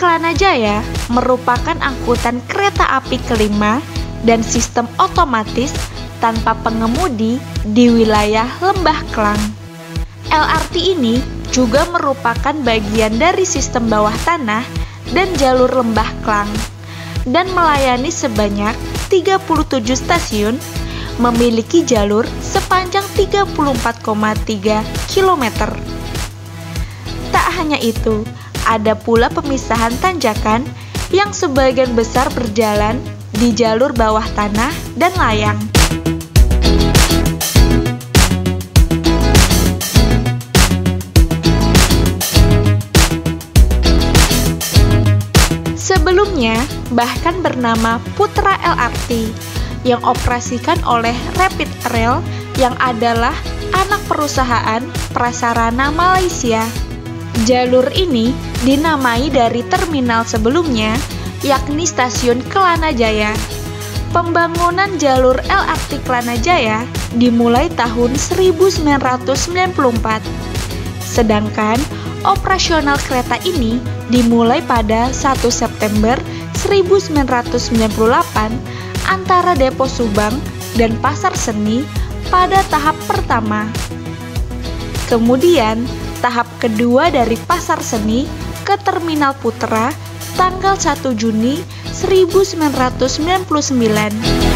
Kelana Jaya merupakan angkutan kereta api kelima dan sistem otomatis tanpa pengemudi di wilayah Lembah Klang. LRT ini juga merupakan bagian dari sistem bawah tanah dan jalur Lembah Klang dan melayani sebanyak 37 stasiun, memiliki jalur sepanjang 34,3 km. Tak hanya itu, ada pula pemisahan tanjakan yang sebagian besar berjalan di jalur bawah tanah dan layang. Sebelumnya, bahkan bernama Putra LRT yang operasikan oleh Rapid Rail yang adalah anak perusahaan prasarana Malaysia. Jalur ini dinamai dari terminal sebelumnya, yakni stasiun Kelana Jaya. Pembangunan jalur LRT Kelana Jaya dimulai tahun 1994. Sedangkan operasional kereta ini dimulai pada 1 September 1998 antara Depo Subang dan Pasar Seni pada tahap pertama. Kemudian, tahap kedua dari Pasar Seni ke Terminal Putra tanggal 1 Juni 1999.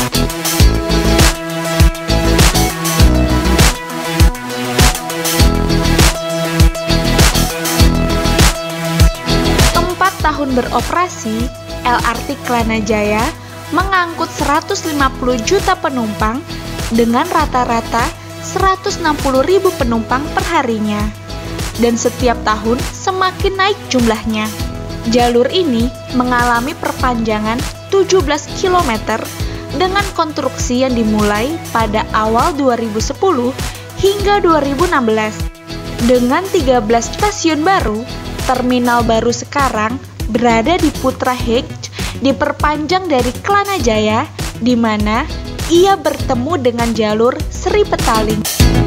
Tahun beroperasi, LRT Kelana Jaya mengangkut 150 juta penumpang dengan rata-rata 160.000 penumpang perharinya, dan setiap tahun semakin naik jumlahnya. Jalur ini mengalami perpanjangan 17 km dengan konstruksi yang dimulai pada awal 2010 hingga 2016. Dengan 13 stasiun baru, terminal baru sekarang berada di Putra Heights diperpanjang dari Kelana Jaya, di mana ia bertemu dengan jalur Sri Petaling.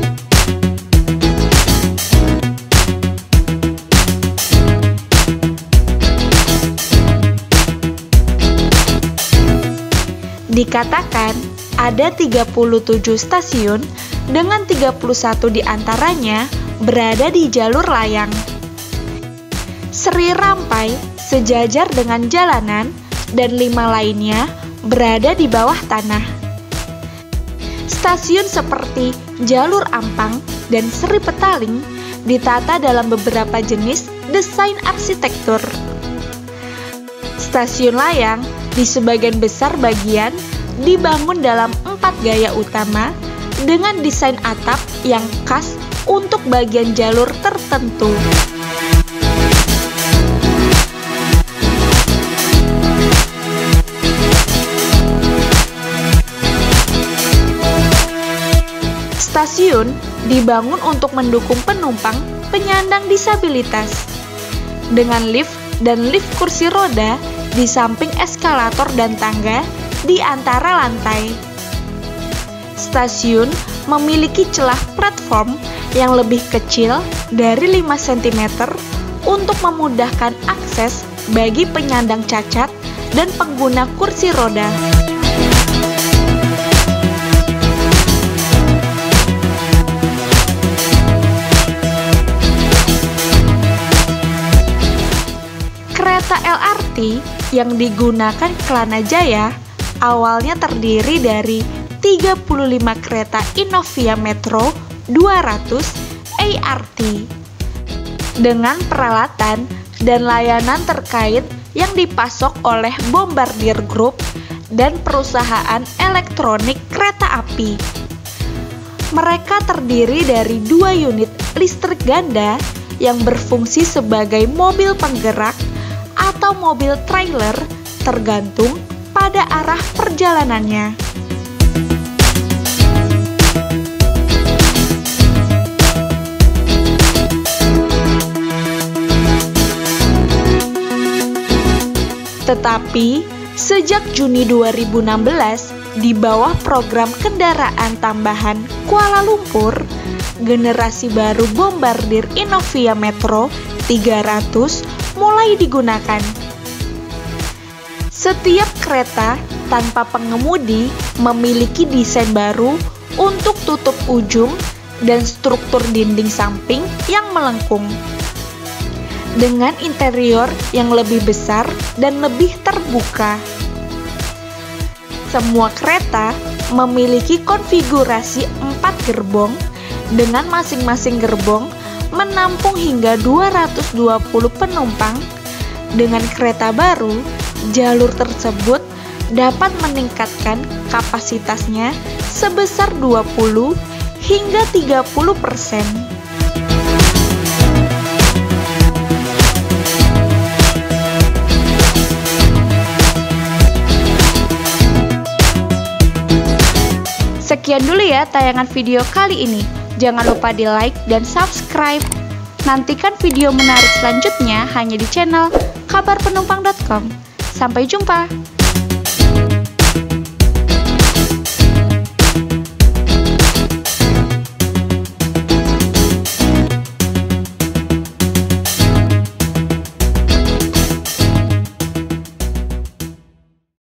Dikatakan ada 37 stasiun dengan 31 diantaranya berada di jalur layang. Sri Rampai sejajar dengan jalanan dan 5 lainnya berada di bawah tanah. Stasiun seperti Jalur Ampang dan Sri Petaling ditata dalam beberapa jenis desain arsitektur. Stasiun layang di sebagian besar bagian dibangun dalam 4 gaya utama dengan desain atap yang khas untuk bagian jalur tertentu. Stasiun dibangun untuk mendukung penumpang penyandang disabilitas dengan lift dan lift kursi roda di samping eskalator dan tangga di antara lantai. Stasiun memiliki celah platform yang lebih kecil dari 5 cm untuk memudahkan akses bagi penyandang cacat dan pengguna kursi roda. Kereta LRT yang digunakan Kelana Jaya awalnya terdiri dari 35 kereta Innovia Metro 200 ART dengan peralatan dan layanan terkait yang dipasok oleh Bombardier Group dan perusahaan elektronik kereta api. Mereka terdiri dari 2 unit listrik ganda yang berfungsi sebagai mobil penggerak atau mobil trailer tergantung pada arah perjalanannya. Tetapi sejak Juni 2016 di bawah program kendaraan tambahan Kuala Lumpur, generasi baru Bombardier Innovia Metro 300 mulai digunakan. Setiap kereta tanpa pengemudi memiliki desain baru untuk tutup ujung dan struktur dinding samping yang melengkung. Dengan interior yang lebih besar dan lebih terbuka. Semua kereta memiliki konfigurasi 4 gerbong dengan masing-masing gerbong menampung hingga 220 penumpang. Dengan kereta baru, jalur tersebut dapat meningkatkan kapasitasnya sebesar 20 hingga 30%. Sekian dulu ya tayangan video kali ini. Jangan lupa di like dan subscribe. Nantikan video menarik selanjutnya hanya di channel kabarpenumpang.com. Sampai jumpa.